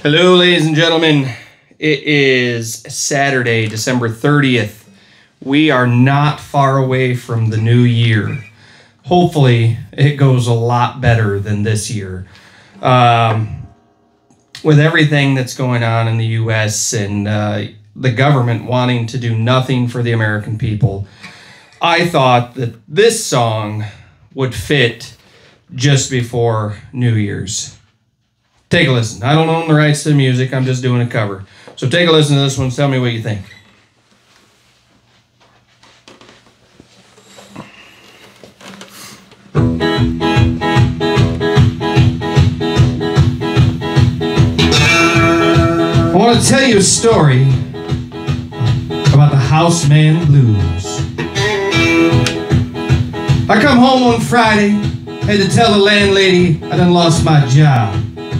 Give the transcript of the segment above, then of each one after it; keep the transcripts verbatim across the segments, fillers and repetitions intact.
Hello, ladies and gentlemen. It is Saturday, December thirtieth. We are not far away from the new year. Hopefully, it goes a lot better than this year. Um, with everything that's going on in the U S and uh, the government wanting to do nothing for the American people, I thought that this song would fit just before New Year's. Take a listen. I don't own the rights to the music. I'm just doing a cover. So take a listen to this one. Tell me what you think. I want to tell you a story about the Houseman Blues. I come home on Friday, had to tell the landlady I done lost my job.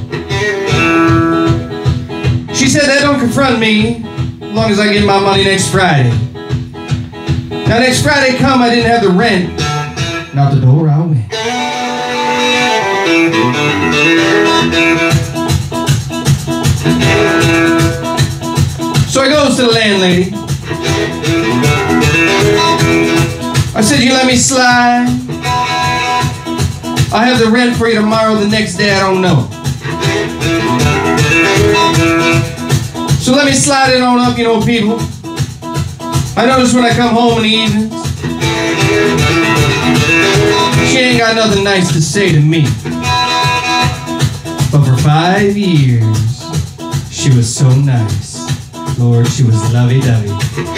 She said that don't confront me as long as I get my money next Friday. Now next Friday come, I didn't have the rent, and out the door I went. So I goes to the landlady. I said, you let me slide? I'll have the rent for you tomorrow, the next day I don't know. So let me slide it on up, you know, people. I notice when I come home in the evenings, she ain't got nothing nice to say to me. But for five years, she was so nice. Lord, she was lovey-dovey.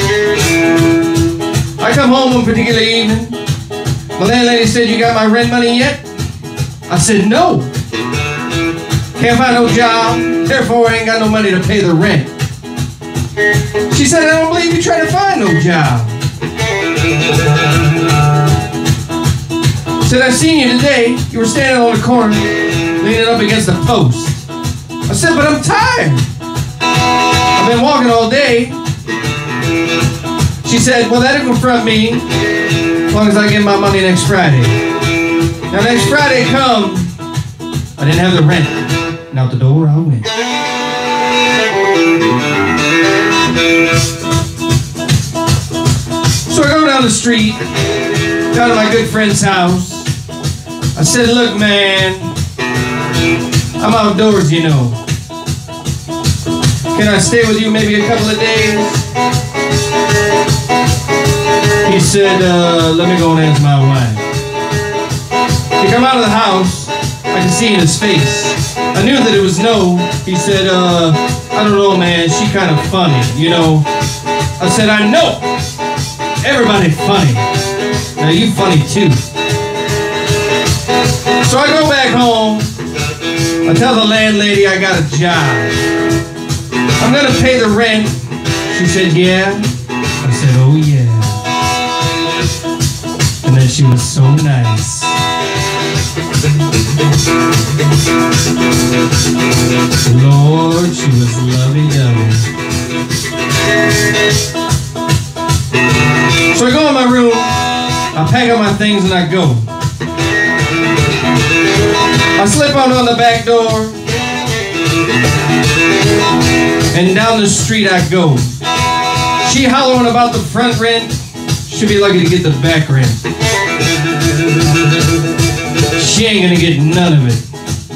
I come home one particular evening. The landlady said, you got my rent money yet? I said, no. Can't find no job, therefore I ain't got no money to pay the rent. She said, I don't believe you trying to find no job. Said, I seen you today. You were standing on the corner, leaning up against the post. I said, but I'm tired. I've been walking all day. She said, well, that'll confront me as long as I get my money next Friday. Now, next Friday come, I didn't have the rent. And out the door I went. So I go down the street, down to my good friend's house. I said, look, man, I'm outdoors, you know. Can I stay with you maybe a couple of days? He said, uh, let me go and ask my wife. He come out of the house, I could see in his face. I knew that it was no. He said, uh, I don't know, man, she kind of funny, you know. I said, I know. Everybody funny. Now you funny too. So I go back home. I tell the landlady I got a job. I'm gonna pay the rent. She said, yeah. I said, oh yeah. And then she was so nice. Lord, she was lovey-dovey. So I go in my room, I pack up my things and I go. I slip out on the back door, and down the street I go. She hollering about the front rent, she'll be lucky to get the back rent. She ain't gonna get none of it.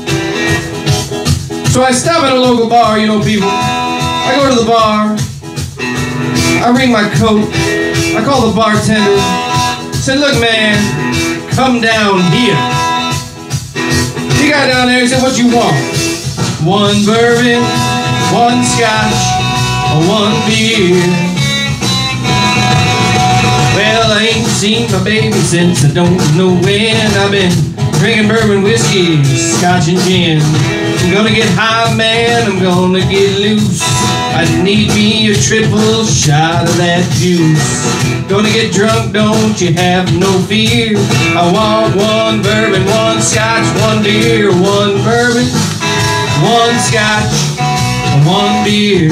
So I stop at a local bar, you know, people. I go to the bar, I ring my coat, I call the bartender, said, look, man, come down here. He got down there and said, what you want? One bourbon, one scotch, or one beer. Well, I ain't seen my baby since I don't know when. I've been drinking bourbon whiskey, scotch and gin. I'm gonna get high, man, I'm gonna get loose. I need me a triple shot of that juice. Gonna get drunk, don't you have no fear. I want one bourbon, one scotch, one beer. One bourbon, one scotch, one beer.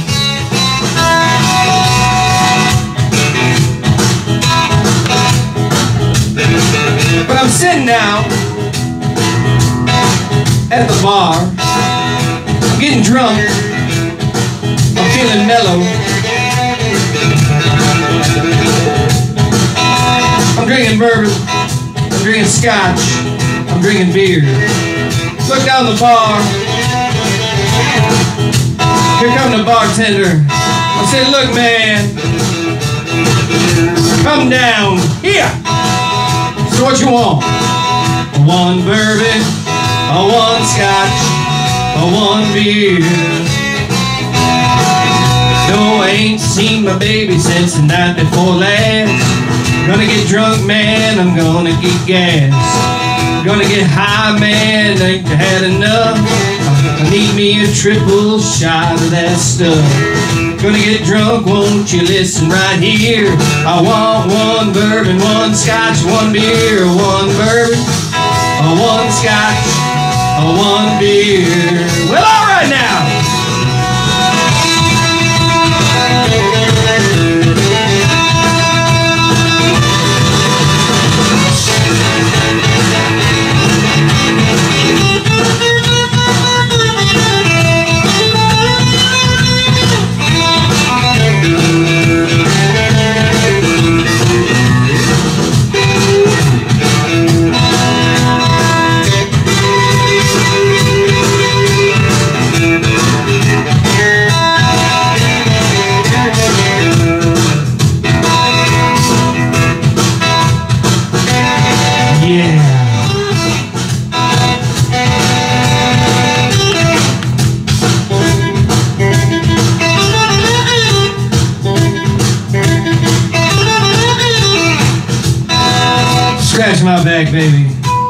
But I'm sitting now at the bar. I'm getting drunk. I'm feeling mellow. I'm drinking bourbon. I'm drinking scotch. I'm drinking beer. Look down the bar. Here comes the bartender. I said, look, man. Come down here. So what you want? One bourbon, a one scotch, a one beer. No, I ain't seen my baby since the night before last. Gonna get drunk, man, I'm gonna get gas. Gonna get high, man, ain't you had enough? I need me a triple shot of that stuff. Gonna get drunk, won't you listen right here? I want one bourbon, one scotch, one beer. One bourbon, a one scotch, a one beer. Well, all right now. Scratch my back, baby.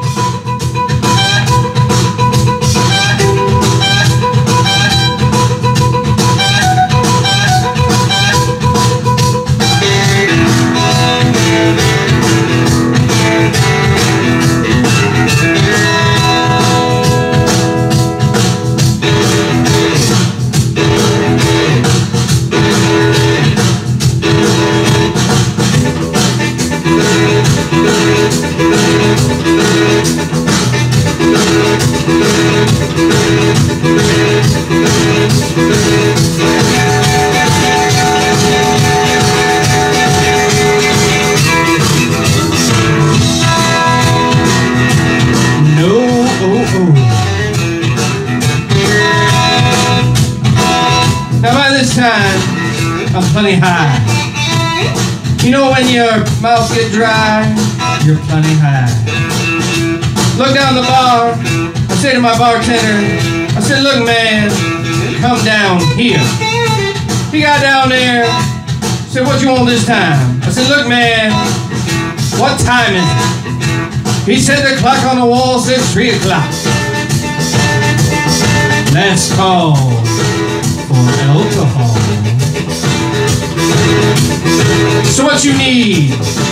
Now by this time, I'm plenty high. You know when your mouth get dry, you're plenty high. Look down the bar, I say to my bartender, I said, look man, come down here. He got down there, said, what you want this time? I said, look man, what time is it? He said the clock on the wall says three o'clock. That's called for alcohol. So what you need?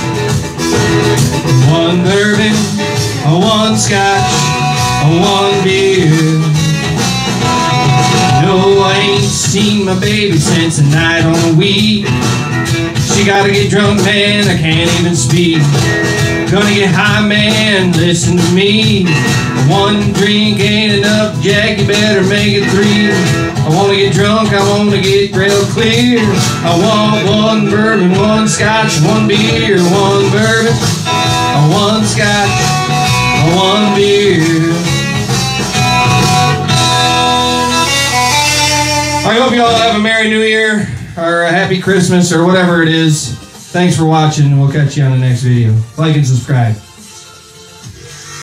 One bourbon, a one scotch, a one beer. No, I ain't seen my baby since a night on a week. She gotta get drunk, man, I can't even speak. Gonna get high, man, listen to me. One drink ain't enough, Jack, you better make it three. I wanna get drunk, I wanna get real clear. I want one bourbon, one scotch, one beer. One bourbon, a one scotch, a one beer. I hope you all have a Merry New Year, or a Happy Christmas, or whatever it is. Thanks for watching, and we'll catch you on the next video. Like and subscribe.